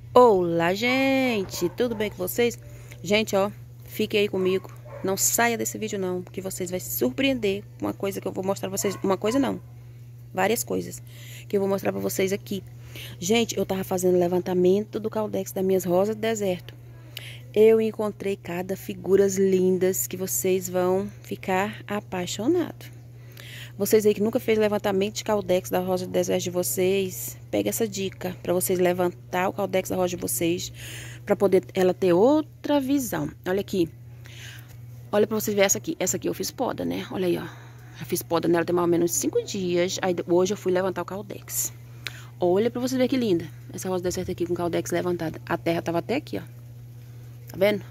Olá, gente! Tudo bem com vocês? Gente, ó, fiquem aí comigo. Não saia desse vídeo não, porque vocês vão se surpreender com uma coisa que eu vou mostrar pra vocês. Uma coisa não, várias coisas que eu vou mostrar pra vocês aqui. Gente, eu tava fazendo levantamento do Caldex das minhas rosas do deserto. Eu encontrei cada figuras lindas que vocês vão ficar apaixonados. Vocês aí que nunca fez levantamento de caldex da rosa do deserto de vocês, pega essa dica para vocês levantar o caldex da rosa de vocês, para poder ela ter outra visão. Olha aqui. Olha para vocês verem essa aqui. Essa aqui eu fiz poda, né? Olha aí, ó. Eu fiz poda nela tem mais ou menos 5 dias. Aí hoje eu fui levantar o caldex. Olha para vocês verem que linda. Essa rosa do deserto aqui com o caldex levantada. A terra tava até aqui, ó. Tá vendo?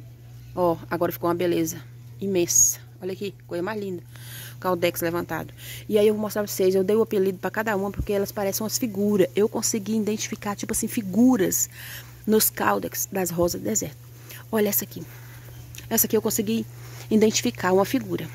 Ó, agora ficou uma beleza imensa. Olha aqui, coisa mais linda. Caldex levantado. E aí eu vou mostrar pra vocês, eu dei o apelido pra cada uma porque elas parecem umas figuras. Eu consegui identificar, tipo assim, figuras nos caldex das rosas do deserto. Olha essa aqui. Essa aqui eu consegui identificar uma figura.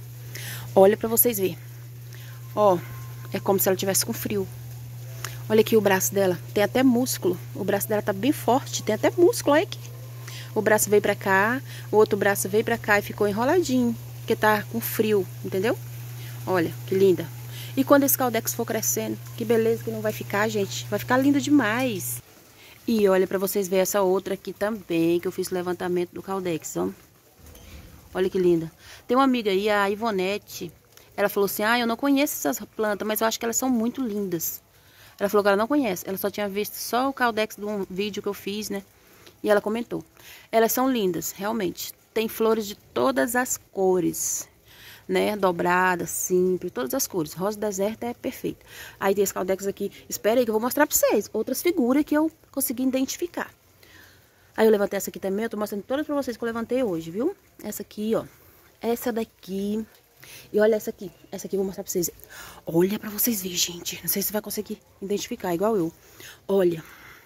Olha pra vocês verem. Ó, é como se ela tivesse com frio. Olha aqui o braço dela, tem até músculo. O braço dela tá bem forte, tem até músculo, olha aqui. O braço veio pra cá, o outro braço veio pra cá e ficou enroladinho. Porque tá com frio, entendeu? Olha, que linda. E quando esse caldex for crescendo, que beleza que não vai ficar, gente. Vai ficar lindo demais. E olha pra vocês verem essa outra aqui também, que eu fiz o levantamento do caldex, ó. Olha que linda. Tem uma amiga aí, a Ivonete. Ela falou assim, eu não conheço essas plantas, mas eu acho que elas são muito lindas. Ela falou que ela não conhece. Ela só tinha visto só o caldex de um vídeo que eu fiz, né? E ela comentou. Elas são lindas, realmente. Tem flores de todas as cores, né? Dobrada, simples, todas as cores. Rosa do deserto é perfeita. Aí tem esse caldex aqui. Espera aí que eu vou mostrar pra vocês. Outras figuras que eu consegui identificar. Aí eu levantei essa aqui também. Eu tô mostrando todas pra vocês que eu levantei hoje, viu? Essa aqui, ó. Essa daqui. E olha essa aqui. Essa aqui eu vou mostrar pra vocês. Olha pra vocês verem, gente. Não sei se vai conseguir identificar, igual eu. Olha.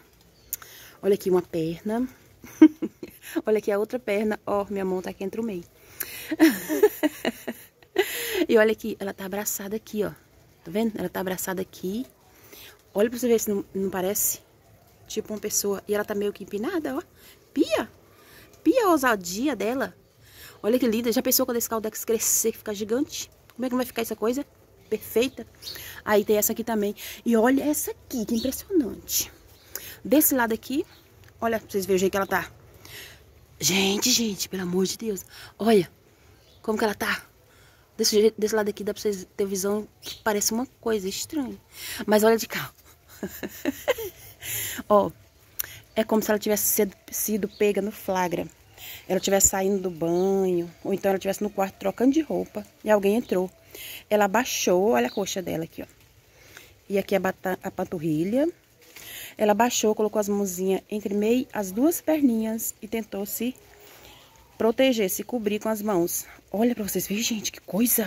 Olha aqui uma perna. Olha aqui a outra perna. Ó, minha mão tá aqui entre o meio. E olha aqui, ela tá abraçada aqui, ó. Tá vendo? Ela tá abraçada aqui. Olha pra você ver se não parece tipo uma pessoa. E ela tá meio que empinada, ó. Pia. Pia a ousadia dela. Olha que linda. Já pensou quando esse caldex crescer, ficar gigante? Como é que vai ficar essa coisa? Perfeita. Aí tem essa aqui também. E olha essa aqui, que impressionante. Desse lado aqui, olha pra vocês verem o jeito que ela tá. Gente, pelo amor de Deus. Olha como que ela tá. Desse lado aqui dá pra vocês ter visão que parece uma coisa estranha. Mas olha de cá. Ó, é como se ela tivesse sido pega no flagra. Ela estivesse saindo do banho, ou então ela estivesse no quarto trocando de roupa e alguém entrou. Ela abaixou, olha a coxa dela aqui, ó. E aqui a panturrilha. Ela abaixou, colocou as mãozinhas entre meio as duas perninhas e tentou se proteger, se cobrir com as mãos. Olha pra vocês verem, gente, que coisa.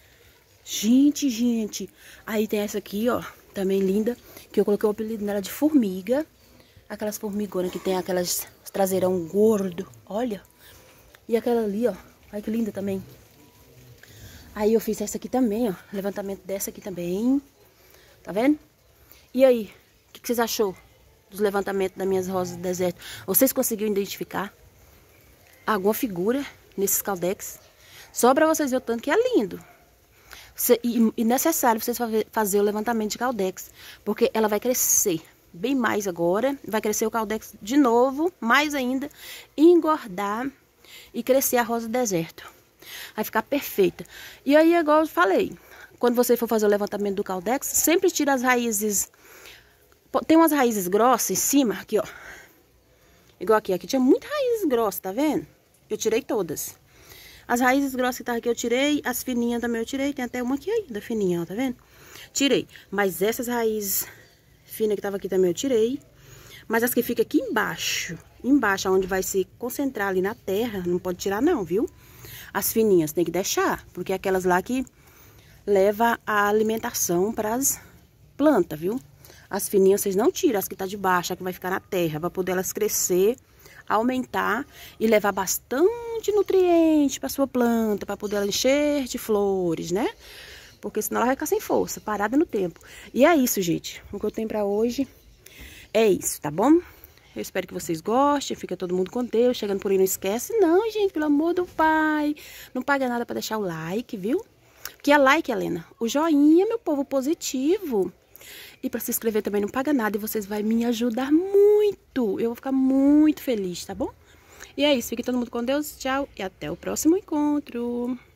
Gente. Aí tem essa aqui, ó, também linda, que eu coloquei o apelido nela de formiga. Aquelas formigonas que tem aquelas traseirão gordo, olha. E aquela ali, ó, olha que linda também. Aí eu fiz essa aqui também, ó, levantamento dessa aqui também. Tá vendo? E aí? O que vocês achou dos levantamentos das minhas rosas do deserto? Vocês conseguiram identificar alguma figura nesses caldex? Só para vocês verem o tanto que é lindo. E necessário vocês fazer o levantamento de caldex, porque ela vai crescer bem mais agora. Vai crescer o caldex de novo, mais ainda, engordar e crescer a rosa do deserto. Vai ficar perfeita. E aí, igual eu falei, quando você for fazer o levantamento do caldex, sempre tira as raízes. Tem umas raízes grossas em cima, aqui, ó. Igual aqui. Aqui tinha muitas raízes grossas, tá vendo? Eu tirei todas. As raízes grossas que estavam aqui eu tirei. As fininhas também eu tirei. Tem até uma aqui ainda, fininha, ó, tá vendo? Tirei. Mas essas raízes finas que estavam aqui também eu tirei. Mas as que ficam aqui embaixo, onde vai se concentrar ali na terra, não pode tirar não, viu? As fininhas tem que deixar, porque é aquelas lá que leva a alimentação para as plantas, viu? As fininhas vocês não tiram, as que tá de baixo, a que vai ficar na terra, para poder elas crescer, aumentar e levar bastante nutriente para sua planta, para poder ela encher de flores, né? Porque senão ela vai ficar sem força, parada no tempo. E é isso, gente. O que eu tenho para hoje é isso, tá bom? Eu espero que vocês gostem. Fica todo mundo com Deus. Chegando por aí, não esquece. Não, gente, pelo amor do Pai. Não paga nada pra deixar o like, viu? Que é like, Helena. O joinha, meu povo, positivo. E pra se inscrever também não paga nada. E vocês vão me ajudar muito. Eu vou ficar muito feliz, tá bom? E é isso. Fique todo mundo com Deus. Tchau. E até o próximo encontro.